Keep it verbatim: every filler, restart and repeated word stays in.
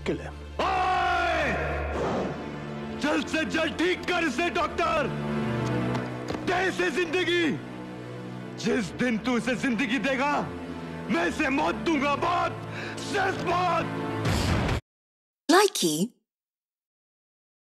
मुश्किल है। ओए! जल्द से जल्द ठीक कर इसे डॉक्टर। दे इसे जिंदगी। जिस दिन तू इसे जिंदगी देगा मैं इसे मौत दूंगा। मौत, सिर्फ मौत। Likey